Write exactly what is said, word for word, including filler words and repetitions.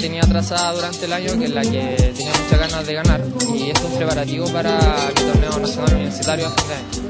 tenía trazada durante el año, que es la que tenía muchas ganas de ganar, y esto es un preparativo para mi torneo nacional universitario a fin de año.